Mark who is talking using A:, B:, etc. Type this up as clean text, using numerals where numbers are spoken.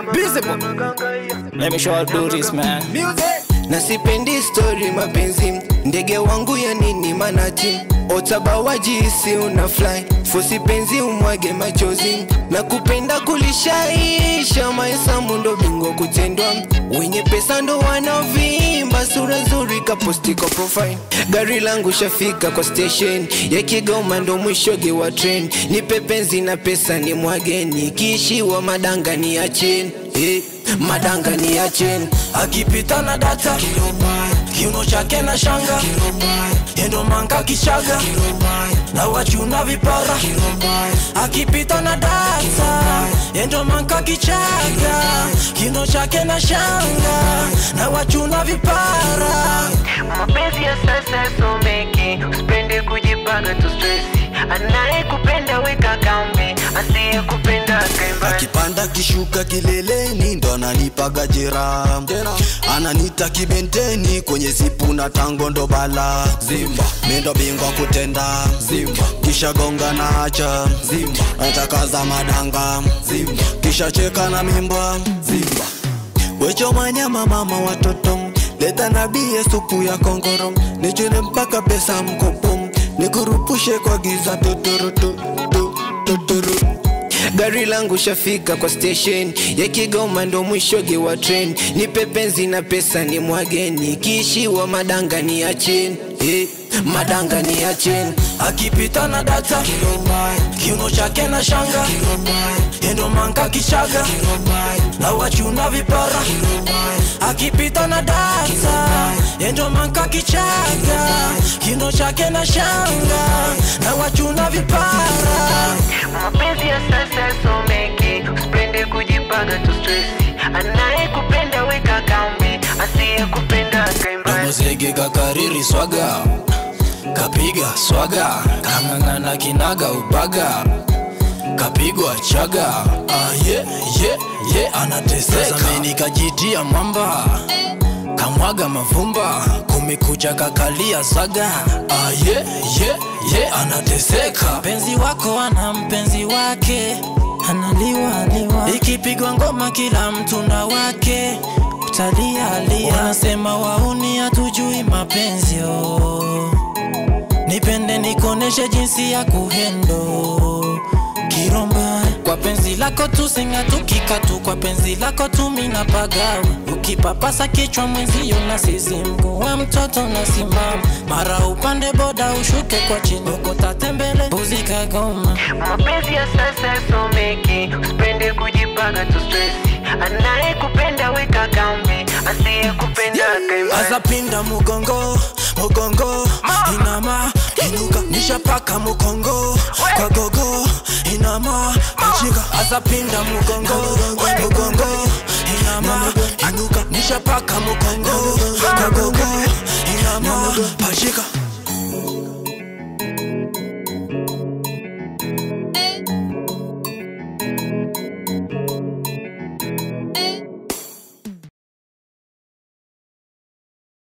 A: Visible. Let me show how to do this, man. Music.
B: Nasipendi story mapenzi, ndege wangu ya nini manati, otabawaji isi unafly, fosi penzi umwage machozi, na kupenda kulishaisha, maesa mundo bingo kutendwa, wenye pesa ndo wanavimba, sura zuri kaposti kwa profile, gari langu shafika kwa station, ya Kigoma ndo mwishoge wa train, nipe penzi na pesa ni mwageni, kiishiwa madanga ni ya chini, madanga ni ya chini.
C: Akipita na data kiuno chake na shanga, yendo manka kishaga na wachuna vipara. Akipita na data yendo manka kichaga, kiuno chake na shanga na wachuna vipara.
D: Mapenzi ya sasa someki, usipende kujipanga tu stressi, anaye kupenda weka kambi, asiye kupenda kaimba.
C: Akipanda kishuka kileleni ndo ananipaga jera, ananita kibenteni kwenye zipu na tango ndo bala zimba, mendo bingwa kutenda zimba, kisha gonga na acha zimba, natakaza madanga zimba, kisha cheka na mimba zimba. Wecho manyama mama watoto, leta nabie supu ya kongoro, nichune mpaka pesa mkopo, nikurupushe kwa giza totoro totoro.
B: Gari langu shafika kwa station, ya Kigoma ndo mwishoge wa train, nipe penzi na pesa ni mwageni, kiishiwa madanga ni ya chini, madanga ni ya chini.
C: Akipita na data kiuno chake na shanga, yendo manka kishaga na wachuna vipara. Akipita na data yendo manka kichaga, kiuno chake na shanga na wachuna vipara.
D: Mapenzi ya sasa someki, usipende kujipanga tu stressi, anaye kupenda weka kambi, asiye kupenda kaimba.
C: Muzege kakariri swaga, kapiga swaga, kangangana kinaga ubaga, kapigwa chaga. Anateseka. Zameni kajitia mwamba, kamwaga mavumba, kumekucha kakalia saga. Anateseka.
E: Mpenzi wako ana mpenzi wake, analiwa. Ikipigwa ngoma kila mtu na wake, utalia. Wanasema wauni hatujui mapenzi, nipende nikoneshe jinsi ya kuhendo kiromba. Kwa penzi lako tu singa tukikatu, kwa penzi lako tu mina pagawa. Ukipapasa kichwa mwenzio na sisi mguu wa mtoto na simama, mara upande boda ushuke kwa chini, ukota tembele buzi Kagoma.
D: Mapenzi ya sasa someki, usipende kujipanga tu stressi, anaye kupenda weka kambi, asiye kupenda kaimba.
C: Azapinda mugongo, inama, inuka, nishapaka mugongo, kwa gogo, inama, pachika. Azapinda mugongo, inama, inuka, nishapaka mugongo, kwa gogo, inama, pachika.